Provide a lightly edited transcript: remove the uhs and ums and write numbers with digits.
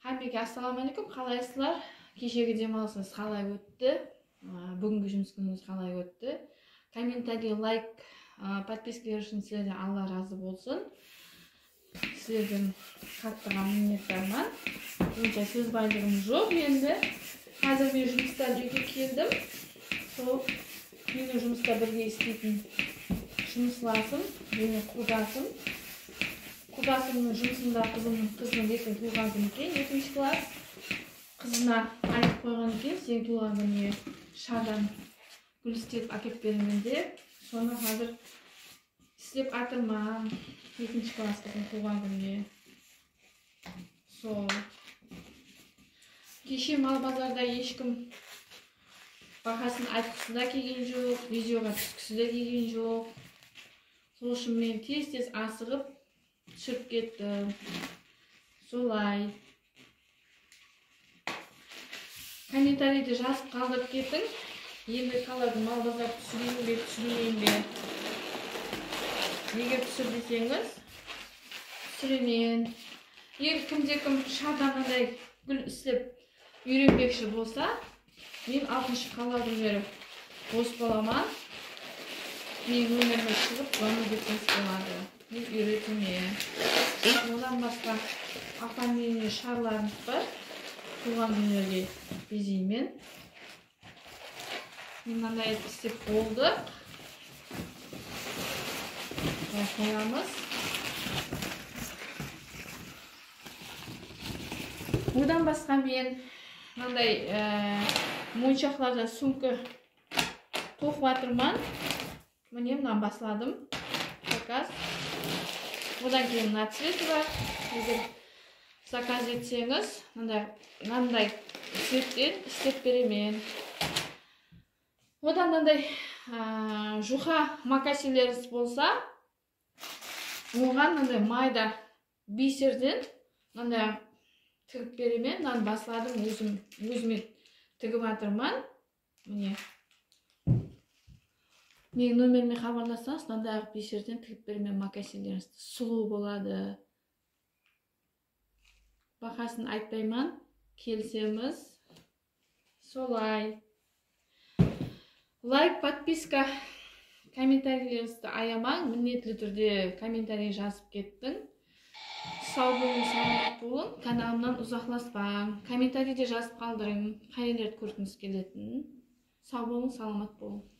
Hammaga assalomu alaykum. Qalaysizlar? Kechagi demalishingiz qalay o'tdi? Bugungi жұмыс күніңіз qalay o'tdi? Kommentariy, like, подписка үшін sizlardan Alloh razı bo'lsin. Sizlardan qattiq minnatdorman. Buncha so'z boyligim yo'q endi. Hozir men жұмыстан uyga keldim. Сол meni жұмыста birga ishlaydigan жұмысласым, meni qudasым. Qudasымның жұмысында қызымның ертең туылған күні екен, 2-ші класс. Қызына айтып қойған екен, сен туылған күніне шардан гүл істетіп әкеліп беремін деп. Соны қазір істеп жатырмын, 2-ші класс қызым туылған күніне. Сол. Кеше мал базарда ешкім бағасын айтқысы да келген жоқ, видеоға түскісі де келген жоқ. Сол үшін мен тез асығып түсіріп кеттім. Солай. Комментарийді жазып қалдырып кеттің. Енді қалады мал базар түсірейін бе. Егер түсір десеңіз, түсіремін. Егер кімде-кім шарданандай гүл істеп үйренбекші болса, мен 6-ші қаладың беріп бос боламан. Мен өмірме шығып, оны кетсеңіз болады. Мен үйретімін. Одан басқа апанменен шарларымыз бар. Туған күндерге безеймен. Мен мынандай істеп болдық. Қоямыз. Одан басқа мен мынандай моншақларда сумка тоқып жатырмын. Міне мынаны басладым. Заказ. Одан кейін мына цветі бар. Егер заказ етсеңіз, мынандай цветтен істеп беремін. Одан мынандай жұқа макасилеріңіз болса, оған мынандай майда бисерден мынандай тігіп беремін. Мынаны басладым, өзіме тігіп жатырмын. Міне. Менің нөмеріме хабарлассаңыз, мынандай бисерден тігіп беремін макасилеріңізді. Сұлу болады. Бағасын айтпаймын, келсеміз. Солай. Лайк, подписка, комментарийлеріңізді аямаң. Міндетті түрде комментарий жазып кеттің. Сау болың, саламат болың. Каналымнан ұзақласпаң. Комментарийде жазып қалдырың. Қай жерлерді көргіңіз келетінін. Сау болың, саламат болың.